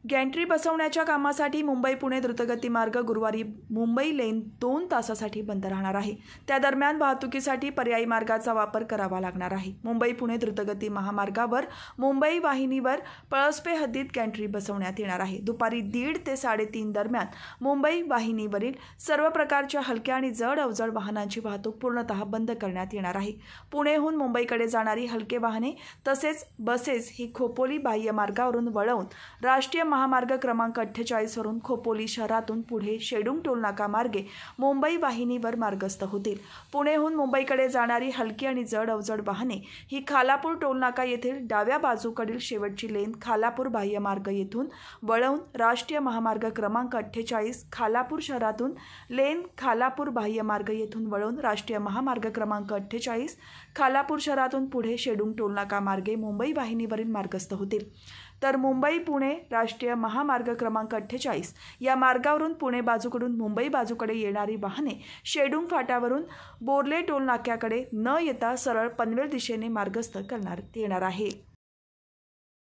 Gantry बसवण्याच्या कामासाठी मुंबई पुणे द्रुतगती मार्ग गुरुवारी मुंबई लेन 2 तासासाठी बंद राहणार आहे। त्या दरम्यान वाहतुकीसाठी पर्यायी मार्गाचा वापर करावा लागणार आहे। मुंबई पुणे द्रुतगती महामार्गावर मुंबई वाहिनीवर पळसपे हद्दीत गॅन्ट्री बसवण्यात येणार आहे। दुपारी 1:30 ते 3:30 दरम्यान मुंबई वाहिनीवरील सर्व प्रकारच्या हलक्या आणि जड अवजड वाहनांची वाहतूक पूर्णतः बंद करण्यात येणार आहे। पुणेहून मुंबईकडे जाणारी हलके वाहने तसेच बसेस ही खोपोली बाह्य मार्गावरून वळवून राष्ट्रीय महामार्ग क्रमांक 48 वरून खोपोली शहरातून पुढे शेडूंग टोलनाका मार्गे मुंबई वाहिनीवर मार्गस्थ होतील। पुणेहून मुंबईकडे जाणारी हलकी आणि जड अवजड वाहने ही खालापूर टोलनाका येथील डाव्या बाजूकडील शेवटची लेन खालापूर बाह्य मार्ग येथून वळवून राष्ट्रीय महामार्ग क्रमांक 48 खालापूर शहरातून लेन खालापूर बाह्य मार्ग येथून वळवून राष्ट्रीय महामार्ग क्रमांक 48 खालापूर शहरातून पुढे शेडूंग टोलनाका मार्गे मुंबई वाहिनीवरील मार्गस्थ होतील। तर मुंबई पुणे राष्ट्रीय महामार्ग क्रमांक 48 या मार्गावरून पुणे बाजूकडून मुंबई बाजूकडे येणारी वाहने शेडूंग फाट्यावरून बोर्ले टोल नाक्याकडे न येता सरळ पनवेल दिशेने मार्गस्थ करण्यात येणार आहे।